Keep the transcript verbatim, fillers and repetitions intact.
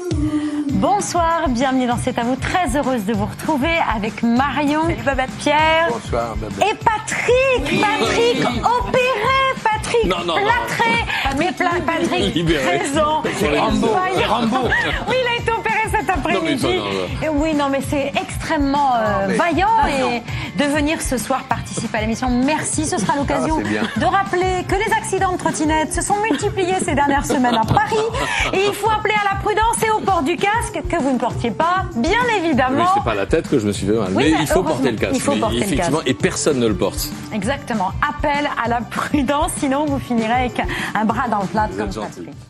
Bonsoir, bienvenue dans C'est à vous. Très heureuse de vous retrouver avec Marion, Salut Babette. Pierre Bonsoir, Babette. et Patrick. Oui. Patrick opéré, Patrick non, non, plâtré, non. mais pla Patrick Libéré. présent. Rambo. Rambo. Oui, il a été opéré cet après-midi. Non, mais ça, non, non. Oui, non, mais c'est extrêmement euh, mais... vaillant Ah, et de venir ce soir participer à l'émission. Merci, ce sera l'occasion Ah, de rappeler que les accidents de trottinettes se sont multipliés ces dernières semaines à Paris et il faut appeler à la prudence et au port du casque que vous ne portiez pas, bien évidemment. Oui, c'est pas la tête que je me suis fait mal, Oui, mais mais il faut porter le casque. il faut Mais porter le effectivement, casque. et personne ne le porte. Exactement. Appel à la prudence, sinon vous finirez avec un bras dans le plat Vous comme êtes gentil. Patrick.